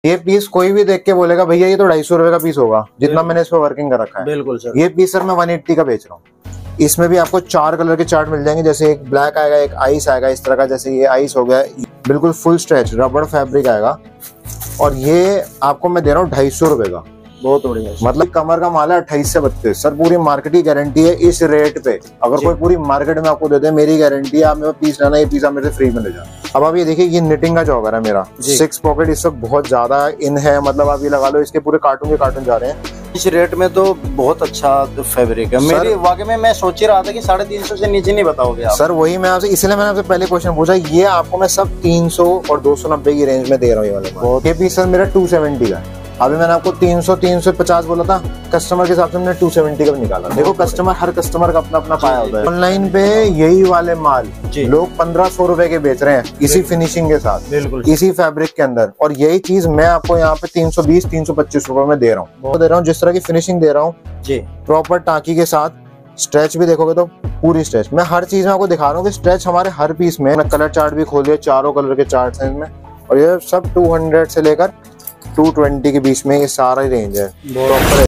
ये पीस कोई भी देख के बोलेगा भैया ये तो 250 रुपए का पीस होगा, जितना मैंने इस पर वर्किंग कर रखा है। बिल्कुल सर। ये पीस सर मैं 180 का बेच रहा हूँ। इसमें भी आपको 4 कलर के चार्ट मिल जाएंगे, जैसे एक ब्लैक आएगा, एक आइस आएगा इस तरह का, जैसे ये आइस हो गया, बिल्कुल फुल स्ट्रेच रबड़ फैब्रिक आएगा। और ये आपको मैं दे रहा हूँ 250 रुपए का। बहुत बढ़िया, मतलब कमर का माल है 28 से 32 सर। पूरी मार्केट की गारंटी है इस रेट पे। अगर कोई पूरी मार्केट में आपको दे दे, मेरी गारंटी है, आप मेरे पीस लेना, ये पीस आप मेरे से फ्री में ले जाओ। अब आप ये देखिए, ये निटिंग का जॉगर है मेरा, 6 पॉकेट इस वक्त बहुत ज्यादा इन है, मतलब आप ये लगा लो, इसके पूरे कार्टून के कार्टून जा रहे हैं। इस रेट में तो बहुत अच्छा फैब्रिक है। मेरी वाकई में मैं सोच ही रहा था कि 350 से नीचे नहीं बताओगे आप। सर वही मैं आपसे, इसलिए मैंने आपसे पहले क्वेश्चन पूछा। ये आपको मैं सब 300 और 290 की रेंज में दे रहा हूँ ये वाले। ये पीस सर मेरा 270 का है। अभी मैंने आपको 300 350 बोला था, कस्टमर के हिसाब से मैंने 270 का भी निकाला। देखो कस्टमर, हर कस्टमर का अपना अपना पाया होता है। ऑनलाइन पे यही वाले माल लोग 1500 रुपए के बेच रहे हैं, इसी फिनिशिंग के साथ, बिल्कुल इसी फैब्रिक के अंदर। और यही चीज मैं आपको यहाँ पे 320 325 रुपए में दे रहा हूँ। जिस तरह की फिनिशिंग दे रहा हूँ जी, प्रॉपर टांकी के साथ, स्ट्रेच भी देखोगे तो पूरी स्ट्रेच। मैं हर चीज में आपको दिखा रहा हूँ कि स्ट्रेच हमारे हर पीस में। कलर चार्ट भी खोलिए, 4 कलर के चार्ट हैं इनमें। और ये सब 200 से लेकर 220 के बीच में ये सारा रेंज है।